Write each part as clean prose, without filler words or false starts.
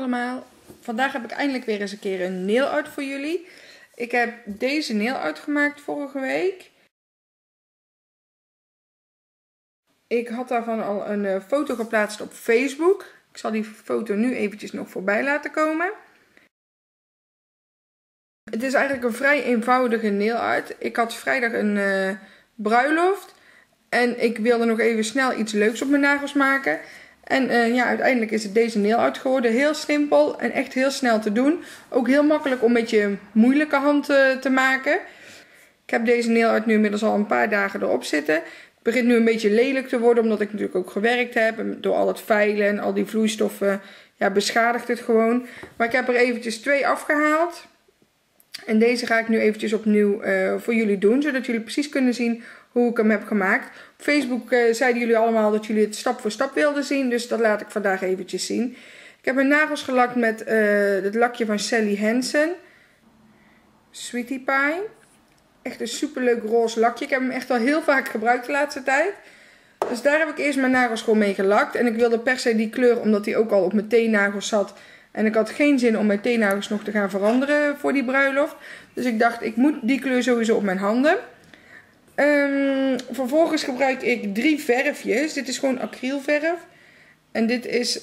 allemaal. Vandaag heb ik eindelijk weer eens een keer een nail art voor jullie. Ik heb deze nail art gemaakt vorige week. Ik had daarvan al een foto geplaatst op Facebook. Ik zal die foto nu eventjes nog voorbij laten komen. Het is eigenlijk een vrij eenvoudige nail art. Ik had vrijdag een bruiloft. En ik wilde nog even snel iets leuks op mijn nagels maken. En ja, uiteindelijk is het deze nail art geworden. Heel simpel en echt heel snel te doen. Ook heel makkelijk om met je moeilijke hand te maken. Ik heb deze nail art nu inmiddels al een paar dagen erop zitten. Het begint nu een beetje lelijk te worden, omdat ik natuurlijk ook gewerkt heb. En door al het veilen en al die vloeistoffen, ja, beschadigt het gewoon. Maar ik heb er eventjes 2 afgehaald. En deze ga ik nu eventjes opnieuw voor jullie doen, zodat jullie precies kunnen zien hoe ik hem heb gemaakt. Op Facebook zeiden jullie allemaal dat jullie het stap voor stap wilden zien, dus dat laat ik vandaag eventjes zien. Ik heb mijn nagels gelakt met het lakje van Sally Hansen. Sweetie Pie. Echt een superleuk roze lakje. Ik heb hem echt al heel vaak gebruikt de laatste tijd. Dus daar heb ik eerst mijn nagels gewoon mee gelakt. En ik wilde per se die kleur, omdat die ook al op mijn teennagels zat. En ik had geen zin om mijn teennagels nog te gaan veranderen voor die bruiloft. Dus ik dacht, ik moet die kleur sowieso op mijn handen. Vervolgens gebruik ik 3 verfjes. Dit is gewoon acrylverf. En dit is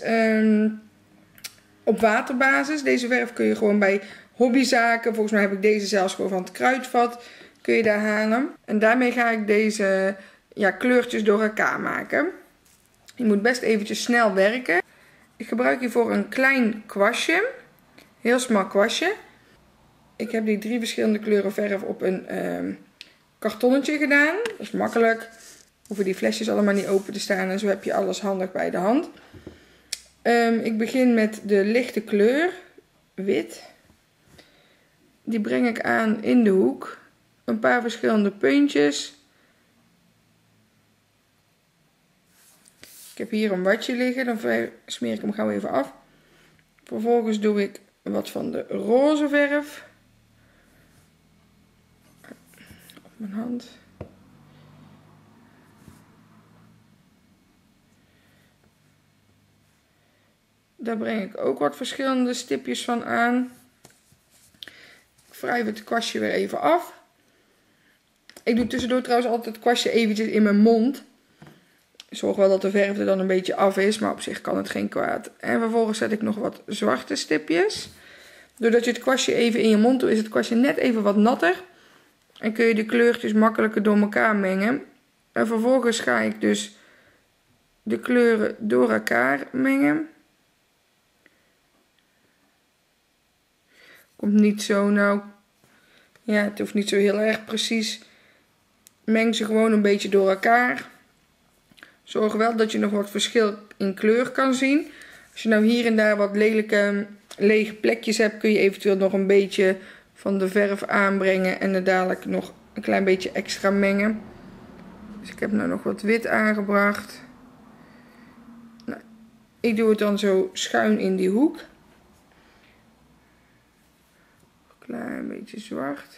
op waterbasis. Deze verf kun je gewoon bij hobbyzaken. Volgens mij heb ik deze zelfs gewoon van het kruidvat. Kun je daar halen. En daarmee ga ik deze kleurtjes door elkaar maken. Je moet best eventjes snel werken. Ik gebruik hiervoor een klein kwastje. Heel smal kwastje. Ik heb die 3 verschillende kleuren verf op een kartonnetje gedaan. Dat is makkelijk. Hoeven die flesjes allemaal niet open te staan. En zo heb je alles handig bij de hand. Ik begin met de lichte kleur. Wit. Die breng ik aan in de hoek. Een paar verschillende puntjes. Ik heb hier een watje liggen. Dan smeer ik hem gauw even af. Vervolgens doe ik wat van de roze verf. Op mijn hand. Daar breng ik ook wat verschillende stipjes van aan. Ik wrijf het kwastje weer even af. Ik doe tussendoor trouwens altijd het kwastje eventjes in mijn mond. Ik zorg wel dat de verf er dan een beetje af is, maar op zich kan het geen kwaad. En vervolgens zet ik nog wat zwarte stipjes. Doordat je het kwastje even in je mond doet, is het kwastje net even wat natter. En kun je de kleurtjes makkelijker door elkaar mengen. En vervolgens ga ik dus de kleuren door elkaar mengen. Komt niet zo nauw. Ja, het hoeft niet zo heel erg precies. Meng ze gewoon een beetje door elkaar. Zorg wel dat je nog wat verschil in kleur kan zien. Als je nou hier en daar wat lelijke lege plekjes hebt, kun je eventueel nog een beetje van de verf aanbrengen en er dadelijk nog een klein beetje extra mengen. Dus ik heb nou nog wat wit aangebracht. Nou, ik doe het dan zo schuin in die hoek. Een klein beetje zwart.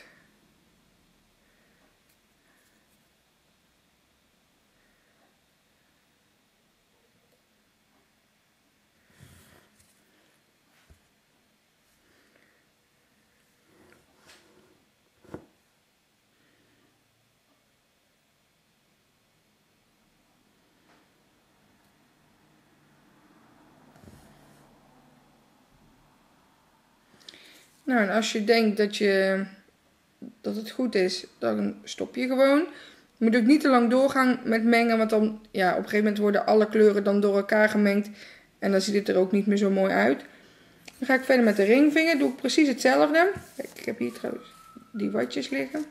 Nou, en als je denkt dat het goed is, dan stop je gewoon. Je moet ook niet te lang doorgaan met mengen, want dan, ja, op een gegeven moment worden alle kleuren dan door elkaar gemengd. En dan ziet het er ook niet meer zo mooi uit. Dan ga ik verder met de ringvinger, doe ik precies hetzelfde. Kijk, ik heb hier trouwens die watjes liggen.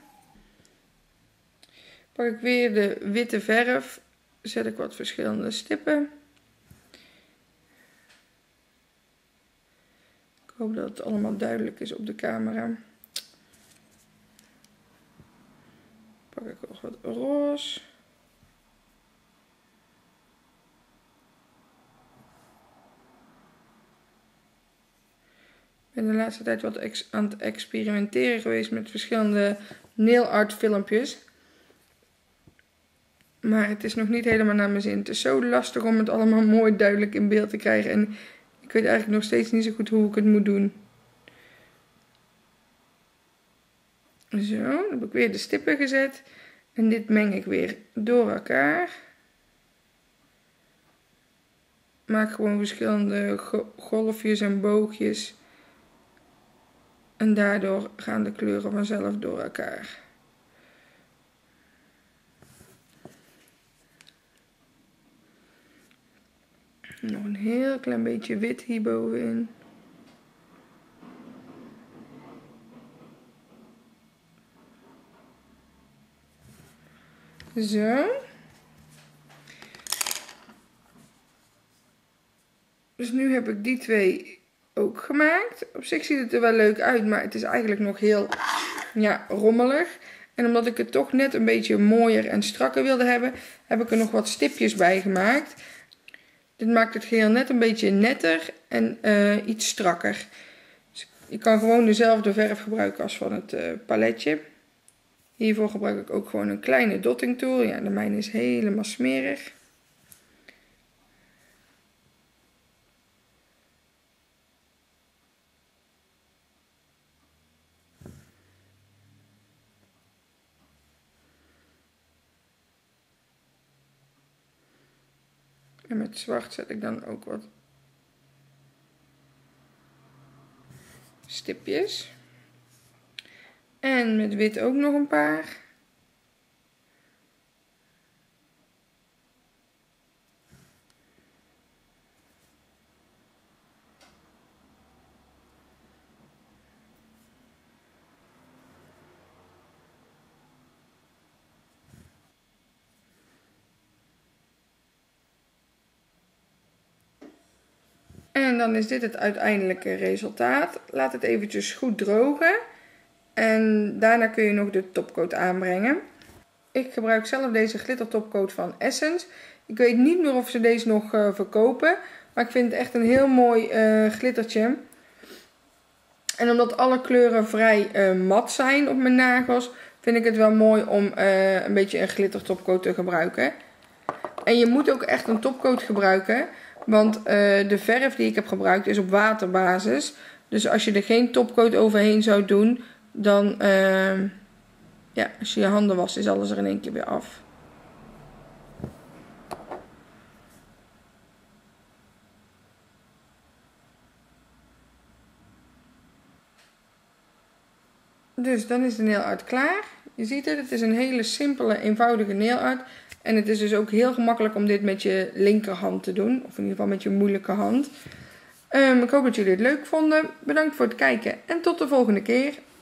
Pak ik weer de witte verf, zet ik wat verschillende stippen. Ik hoop dat het allemaal duidelijk is op de camera. Pak ik nog wat roze. Ik ben de laatste tijd wat aan het experimenteren geweest met verschillende nail art filmpjes. Maar het is nog niet helemaal naar mijn zin. Het is zo lastig om het allemaal mooi duidelijk in beeld te krijgen. En Ik weet eigenlijk nog steeds niet zo goed hoe ik het moet doen. Zo, dan heb ik weer de stippen gezet. En dit meng ik weer door elkaar. Maak gewoon verschillende golfjes en boogjes. En daardoor gaan de kleuren vanzelf door elkaar. Nog een heel klein beetje wit hierbovenin. Zo. Dus nu heb ik die twee ook gemaakt. Op zich ziet het er wel leuk uit, maar het is eigenlijk nog heel rommelig. En omdat ik het toch net een beetje mooier en strakker wilde hebben, heb ik er nog wat stipjes bij gemaakt. Dit maakt het geheel net een beetje netter en iets strakker. Dus je kan gewoon dezelfde verf gebruiken als van het paletje. Hiervoor gebruik ik ook gewoon een kleine dotting tool. Ja, de mijne is helemaal smerig. En met zwart zet ik dan ook wat stipjes. En met wit ook nog een paar. En dan is dit het uiteindelijke resultaat. Laat het eventjes goed drogen. En daarna kun je nog de topcoat aanbrengen. Ik gebruik zelf deze glittertopcoat van Essence. Ik weet niet meer of ze deze nog verkopen. Maar ik vind het echt een heel mooi glittertje. En omdat alle kleuren vrij mat zijn op mijn nagels, vind ik het wel mooi om een beetje een glittertopcoat te gebruiken. En je moet ook echt een topcoat gebruiken. Want de verf die ik heb gebruikt is op waterbasis. Dus als je er geen topcoat overheen zou doen, dan als je je handen wast, is alles er in één keer weer af. Dus dan is de nail art klaar. Je ziet het is een hele simpele, eenvoudige nail art. En het is dus ook heel gemakkelijk om dit met je linkerhand te doen. Of in ieder geval met je moeilijke hand. Ik hoop dat jullie het leuk vonden. Bedankt voor het kijken en tot de volgende keer.